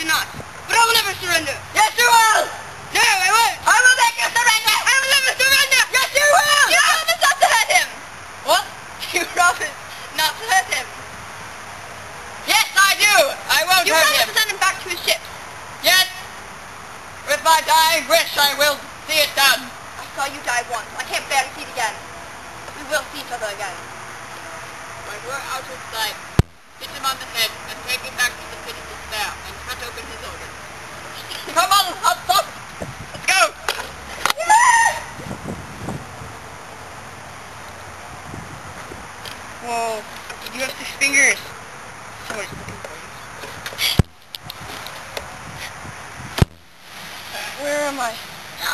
do not. But I will never surrender. Yes, you will! No, I won't. I will make you surrender! I will never surrender. Yes, you will! You promise not to hurt him. What? You promise not to hurt him. Yes, I do! I won't You hurt promise him. to send him back to his ship. Yes! With my dying wish, I will see it done. I saw you die once. I can't bear to see it again. We will see each other again. When we're out of sight, hit him on the head and take him back to the pit of despair and cut open his organs. Come on, hot stuff! Let's go! Whoa, you have 6 fingers. Someone's looking for you. Where am I?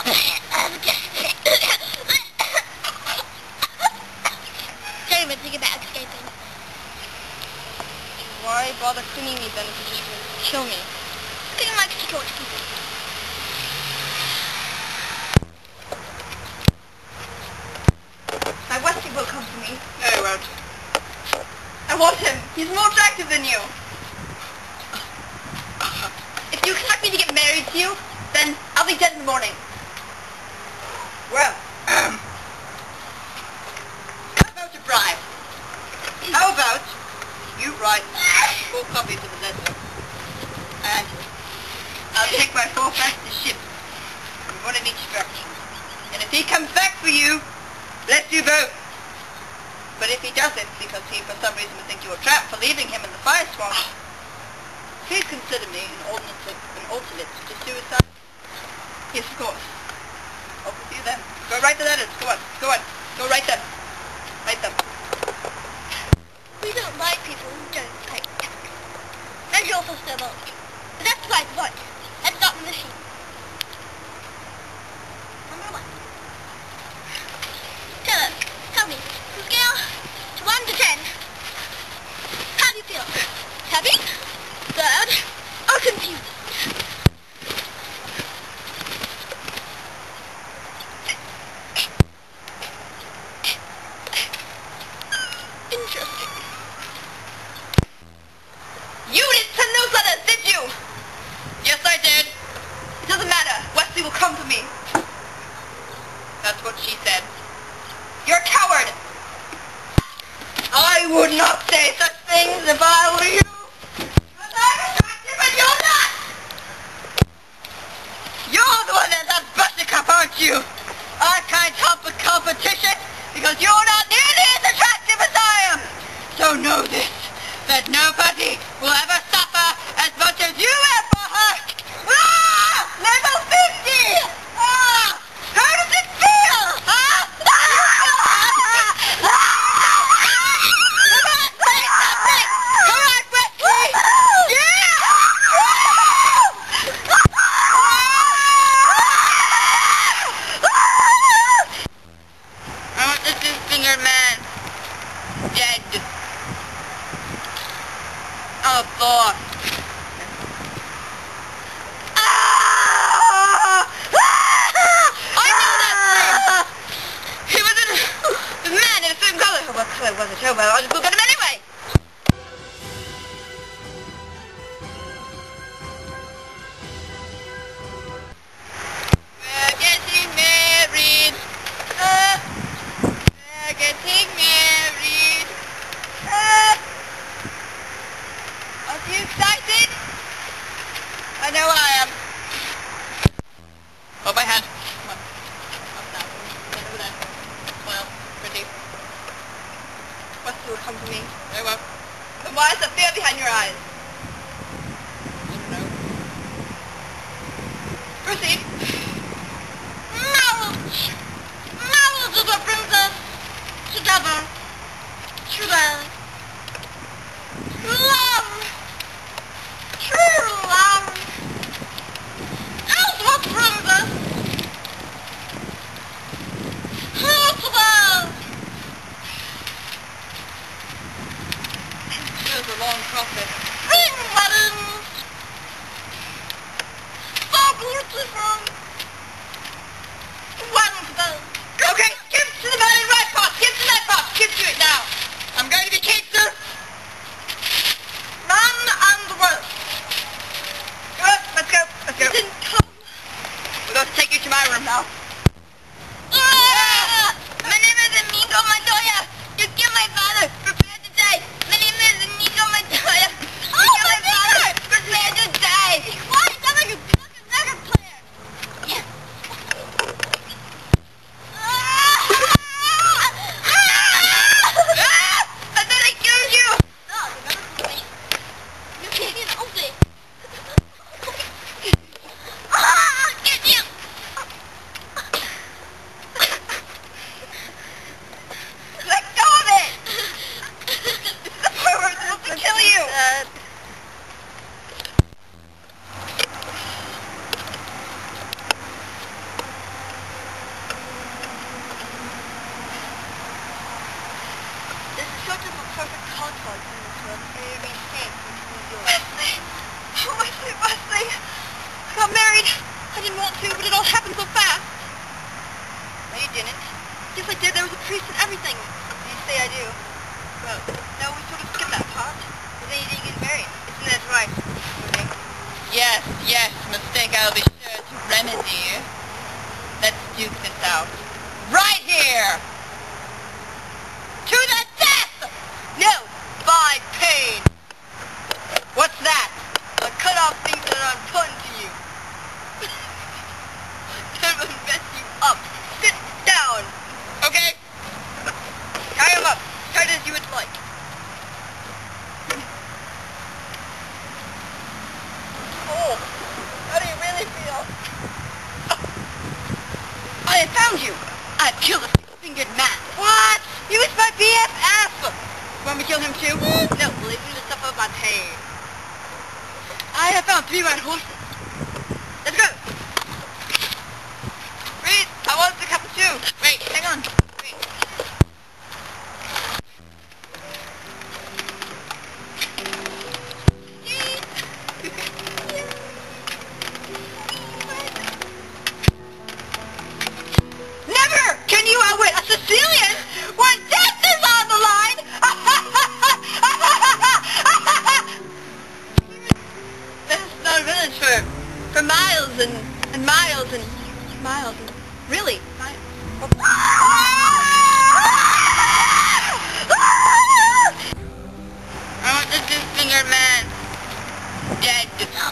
David, take it back, escaping. Why bother cleaning me then if you're just going to kill me? I think I might take out people. My Wesley will come to me. No, he won't. I want him. He's more attractive than you. If you expect me to get married to you, then I'll be dead in the morning. Well, how about a bribe? How about you write 4 copies of the letter, and I'll take my 4 fastest ships, one in each direction. And if he comes back for you, let's do both. But if he doesn't, because he for some reason would think you were trapped for leaving him in the fire swamp, please consider me an alternate to suicide. Yes, of course. Hope to see you then. Go write the letters. Go on. Go on. Go write them. Write them. We don't like people who don't like that. And you also still don't. But that's like what? That's not the machine. Number 1. Tell me, from scale to 1 to 10, how do you feel? Happy? Sad? Or confused? Interesting. You didn't send those letters, did you? Yes, I did. It doesn't matter. Wesley will come for me. That's what she said. You're a coward. I would not say such things if I were you. But I'm attractive and you're not. You're the one that's a buttercup, aren't you? I can't help a competition because you're not nearly as attractive as I am. So know this, that nobody will ever suffer as much as you have for her. Ah! Level 50! Ah! How does it feel? Huh? Dead. Oh, boy. I know that thing. He was a man in the same color. Oh, what color was it? Oh, well, I'll just look at him anyway. We're getting married. We're getting married. Aren't you excited? I know I am. Hold my hand. Come on. Up now. Get over there. Smile. Pretty. Wesley will come for me. Very well. Then why is the fear behind your eyes? I don't know. Proceed. Marriage! Marriage is a princess! Together! Today! Love! True love! As a princess! Today! There's a long process. now. My name is Amigo Montoya. You killed my father. Prepare to die. My name is Amigo Montoya. You killed my father. Prepare to die. What? You sound like a fucking record player. Yeah. I thought I killed you. No, you never killed me. You can't be an ugly. Get you. Let go of it! This is the part where I'm supposed to kill you! This is sort of a perfect contrast to an airy tank in New York. Wesley! Oh, Wesley! I got married. I didn't want to, but it all happened so fast. No, you didn't. Yes, I did. There was a priest and everything. You say I do. Well, no, we sort of skipped that part. But then you didn't get married. Isn't that right, Rudy? Yes, mistake I'll be sure to remedy. Let's duke this out. Right here! To the death! No! By pain! What's that? I cut off things that are important to you. That will mess you up. Sit down. Okay. Tie him up. Tight as you would like. Oh, how do you really feel? I have found you. I killed a fingered man. What? He was my BFF. Want me to kill him too? No, leave him to suffer my pain. I have found 3 white horses. Let's go. Reed, I want the cup of too. Wait, hang on. Wait. Never can you outwit a Sicilian when death is on the line. That's not a village for miles and miles and miles and really. I want the disfigured man dead.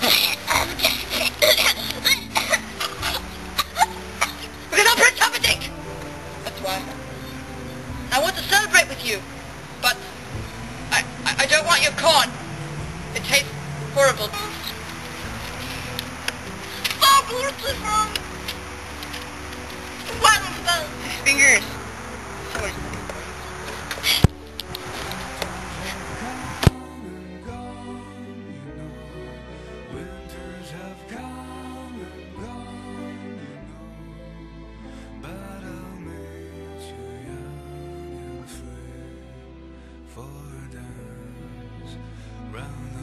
Because I'm Prince Humperdinck! That's why. I want to celebrate with you, but I don't want your corn. It tastes horrible. Oh, beautiful. Wonderful. Fingers. Sorry. Winters have come and gone, but I'll meet you young and free for a dance round